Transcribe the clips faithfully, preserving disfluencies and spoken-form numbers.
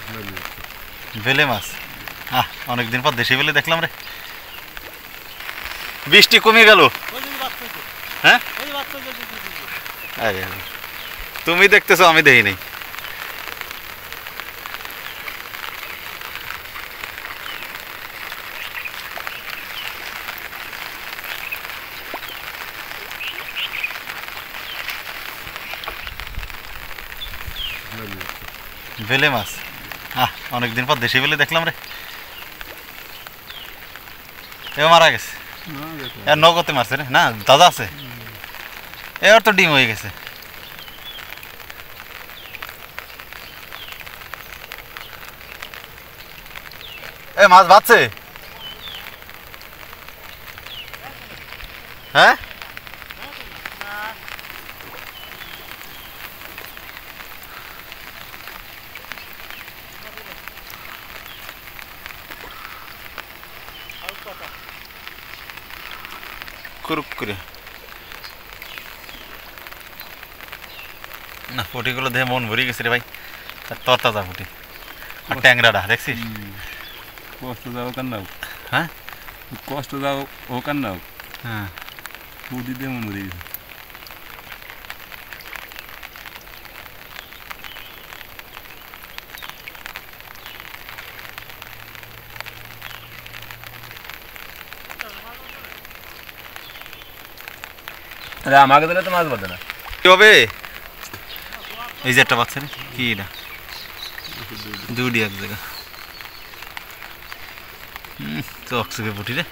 বেলে মাছ আহ অনেকদিন পর দেশি বেলে দেখলাম রে। বৃষ্টি কমে গেল। হ্যাঁ আরে তুমি দেখতেছো আমি দেখি নাই। বেলে মাছ আহ অনেকদিন পর দেশি বেলে দেখলাম রে। এও মারা গেছে। এর নগদে মারছে রে না দাদা আছে। এর তো ডিম হয়ে গেছে। এ মাছ বাঁচছে। হ্যাঁ কুরুক করে না ফুটিগুলো দেখে মন ভরে গেছে রে ভাই। তর তাজা ফুটি আর ট্যাংরাটা দেখছিস। কষ্ট যাও কান নাও। হ্যাঁ কষ্ট যাও ও কান নাও। হ্যাঁ ফুটি দিয়ে মন ভরে গেছে। আরে আমাকে দিলে তো মাছ বাঁধে না। কি হবে এই যে একটা বাচ্চা রে কি না দুটি এক জায়গা। হুম চকচকে পুটি রে।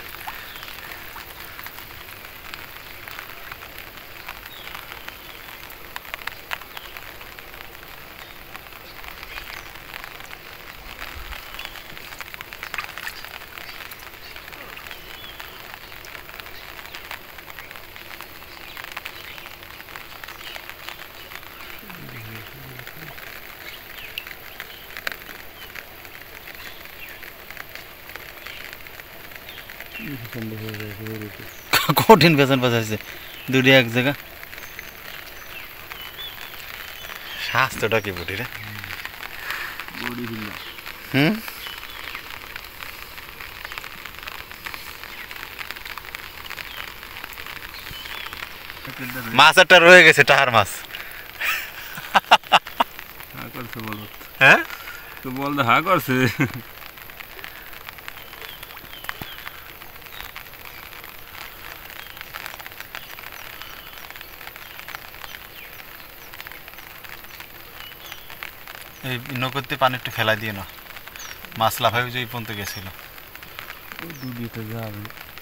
কঠিন বেতন বাজাইছে দুটি এক জায়গা। স্বাস্থ্যটা কি বুটি রে। হুম মাছ একটা রয়ে গেছে টাহার মাছ। হ্যাঁ তো বল হা করছে। এই নগদে পানি একটু ফেলাই দিয়ে না মাছ লাফাই যে এই পর্যন্ত গেছিল। দুদিতে যাবে।